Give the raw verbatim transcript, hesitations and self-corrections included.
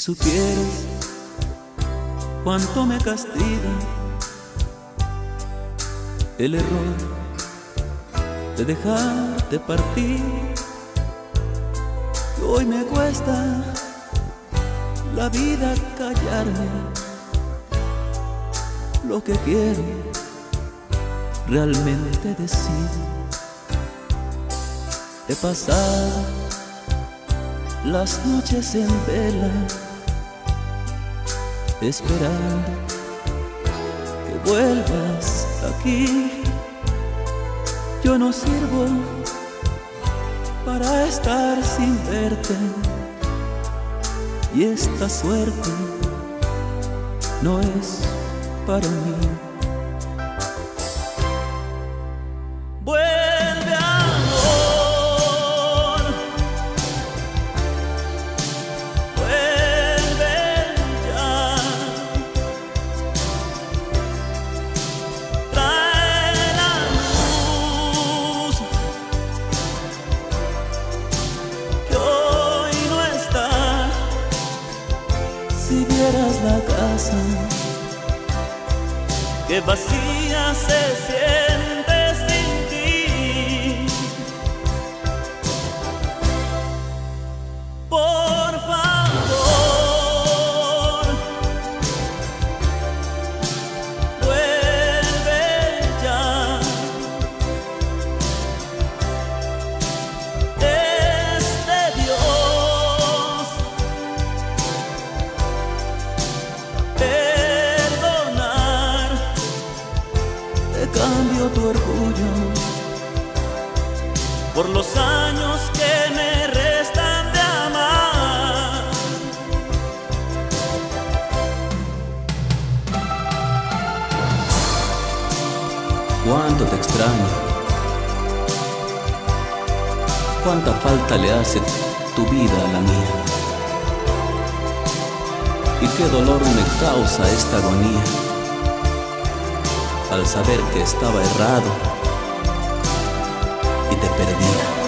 supieras cuánto me castiga el error de dejarte partir, que hoy me cuesta la vida callarme lo que quiero realmente decir. He pasado las noches en vela esperando que vuelvas aquí. Yo no sirvo para estar sin verte, y esta suerte no es para mí. Vuelve, amor, vuelve ya. Trae la luz que hoy no está. Si vieras la casa que vacía se siente sin ti. Por favor, vuelve ya. Es de Dios perdonar. Te cambio tu orgullo por los años que me restan de amar. Cuánto te extraño, cuánta falta le hace tu vida a la mía, y qué dolor me causa esta agonía al saber que estaba errado y te perdía.